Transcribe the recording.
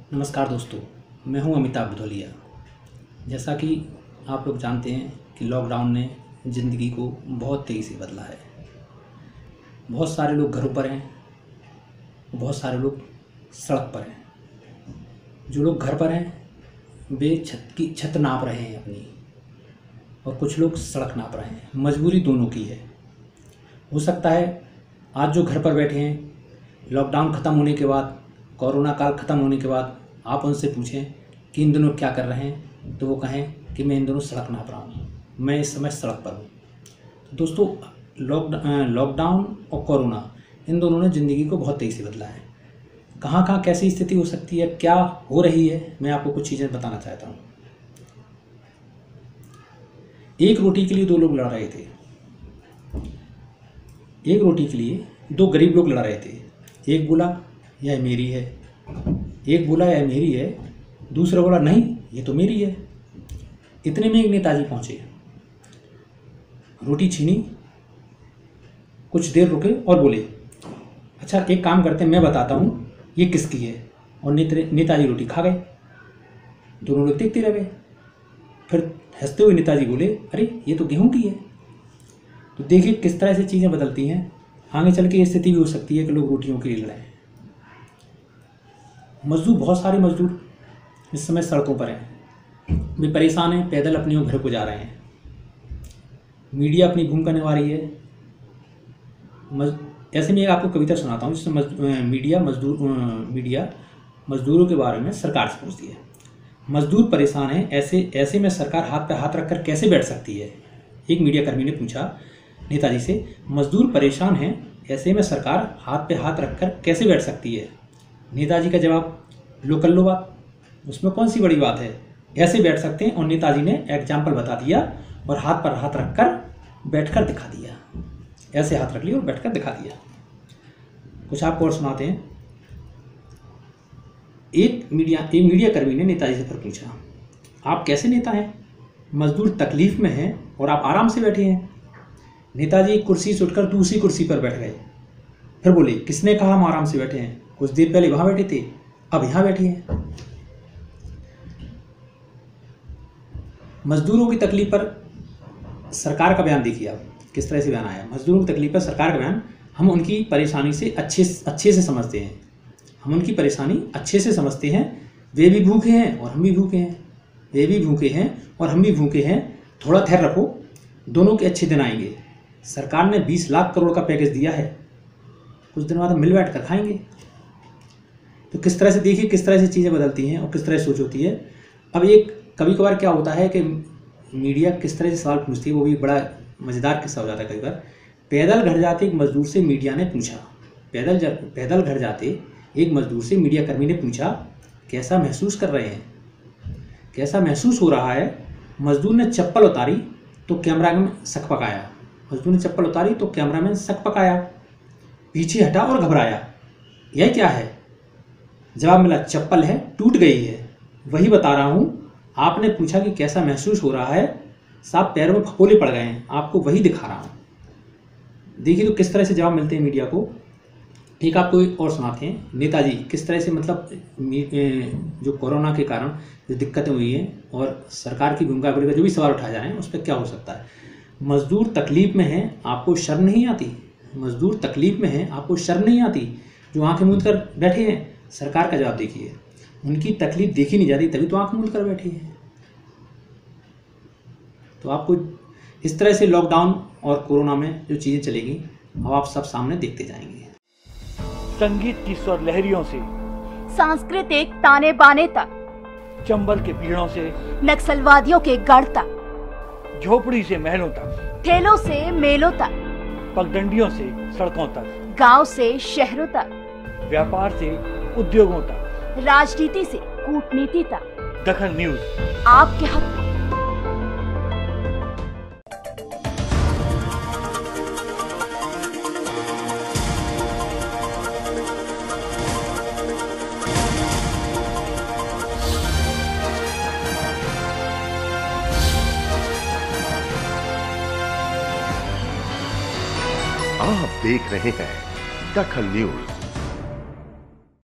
नमस्कार दोस्तों, मैं हूं अमिताभ भदौलिया। जैसा कि आप लोग जानते हैं कि लॉकडाउन ने ज़िंदगी को बहुत तेज़ी से बदला है। बहुत सारे लोग घरों पर हैं, बहुत सारे लोग सड़क पर हैं। जो लोग घर पर हैं वे छत नाप रहे हैं अपनी, और कुछ लोग सड़क नाप रहे हैं। मजबूरी दोनों की है। हो सकता है आज जो घर पर बैठे हैं, लॉकडाउन ख़त्म होने के बाद, कोरोना काल ख़त्म होने के बाद आप उनसे पूछें कि इन दिनों क्या कर रहे हैं, तो वो कहें कि मैं इन दिनों सड़क नाप रहा हूँ, मैं इस समय सड़क पर हूँ। तो दोस्तों, लॉकडाउन और कोरोना इन दोनों ने ज़िंदगी को बहुत तेज़ी से बदला है। कहाँ कहाँ कैसी स्थिति हो सकती है, क्या हो रही है, मैं आपको कुछ चीज़ें बताना चाहता हूँ। एक रोटी के लिए दो लोग लड़ रहे थे। एक रोटी के लिए दो गरीब लोग लड़ रहे थे। एक बोला यह मेरी है, एक बोला यह मेरी है, दूसरा बोला नहीं ये तो मेरी है। इतने में एक नेताजी पहुंचे, रोटी छीनी, कुछ देर रुके और बोले, अच्छा एक काम करते हैं, मैं बताता हूँ ये किसकी है। और नेताजी रोटी खा गए। दोनों लोग देखते रह गए। फिर हंसते हुए नेताजी बोले, अरे ये तो गेहूं की है। तो देखिए किस तरह से चीज़ें बदलती हैं। आगे चल के ये स्थिति भी हो सकती है कि लोग रोटियों के लिए लड़ें। मजदूर, बहुत सारे मजदूर इस समय सड़कों पर हैं। वे परेशान हैं, पैदल अपने घर को जा रहे हैं। मीडिया अपनी भूमिका निभा रही है। ऐसे में एक आपको कविता सुनाता हूँ जिसमें मीडिया मजदूरों के बारे में सरकार से पूछती है। मजदूर परेशान हैं, ऐसे में सरकार हाथ पे हाथ रखकर कैसे बैठ सकती है। एक मीडिया कर्मी ने पूछा नेताजी से, मजदूर परेशान हैं, ऐसे में सरकार हाथ पे हाथ रखकर कैसे बैठ सकती है। नेताजी का जवाब, लो कर लो बात, उसमें कौन सी बड़ी बात है, ऐसे बैठ सकते हैं। और नेताजी ने एग्जाम्पल बता दिया और हाथ पर हाथ रखकर बैठकर दिखा दिया। ऐसे हाथ रख लिया और बैठकर दिखा दिया। कुछ आपको और सुनाते हैं। एक मीडिया कर्मी ने नेताजी से फिर पूछा, आप कैसे नेता हैं, मजदूर तकलीफ में हैं और आप आराम से बैठे हैं। नेताजी एक कुर्सी से उठकर दूसरी कुर्सी पर बैठ गए। फिर बोले, किसने कहा हम आराम से बैठे हैं, कुछ देर पहले वहां बैठे थे, अब यहां बैठे हैं। मजदूरों की तकलीफ पर सरकार का बयान देखिए आप, किस तरह से बयान आया। मजदूरों की तकलीफ पर सरकार का बयान, हम उनकी परेशानी से अच्छे से समझते हैं। हम उनकी परेशानी अच्छे से समझते हैं। वे भी भूखे हैं और हम भी भूखे हैं। वे भी भूखे हैं और हम भी भूखे हैं। थोड़ा धैर्य रखो, दोनों के अच्छे दिन आएंगे। सरकार ने 20 लाख करोड़ का पैकेज दिया है, कुछ दिन बाद हम मिल बैठ कर खाएंगे। तो किस तरह से देखिए, किस तरह से चीज़ें बदलती हैं और किस तरह से सोच होती है। अब एक कभी कभार क्या होता है कि मीडिया किस तरह से सवाल पूछती है, वो भी बड़ा मज़ेदार किस्सा हो जाता है। कई बार पैदल घर जाते एक मजदूर से मीडिया ने पूछा, पैदल घर जाते एक मजदूर से मीडिया कर्मी ने पूछा, कैसा महसूस कर रहे हैं, कैसा महसूस हो रहा है। मजदूर ने चप्पल उतारी तो कैमरामैन शक पकाया। मजदूर ने चप्पल उतारी तो कैमरामैन शक पकाया, पीछे हटा और घबराया। यह क्या है? जवाब मिला, चप्पल है, टूट गई है, वही बता रहा हूँ। आपने पूछा कि कैसा महसूस हो रहा है, साहब पैरों में फफोले पड़ गए हैं, आपको वही दिखा रहा हूँ। देखिए तो किस तरह से जवाब मिलते हैं मीडिया को। एक आपको और सुनाते हैं, नेताजी किस तरह से, मतलब जो कोरोना के कारण जो दिक्कतें हुई हैं और सरकार की भूमिका को लेकर जो भी सवाल उठाए जा रहे हैं उस पर क्या हो सकता है। मजदूर तकलीफ में हैं, आपको शर्म नहीं आती। मजदूर तकलीफ में हैं, आपको शर्म नहीं आती, जो आंखें मूंद कर बैठे हैं। सरकार का जवाब देखिए, उनकी तकलीफ देखी नहीं जाती, तभी तो आंख मूंद कर बैठे हैं। तो आपको इस तरह से लॉकडाउन और कोरोना में जो चीज़ें चलेगी, अब आप सब सामने देखते जाएंगे। संगीत की स्वर लहरियों से सांस्कृतिक ताने बाने तक, चंबल के पीड़ों से नक्सलवादियों के गढ़ तक, झोपड़ी से महलों तक, ठेलों से मेलों तक, पगडंडियों से सड़कों तक, गांव से शहरों तक, व्यापार से उद्योगों तक, राजनीति से कूटनीति तक, दखल न्यूज आपके हक में। आप देख रहे हैं दखल न्यूज।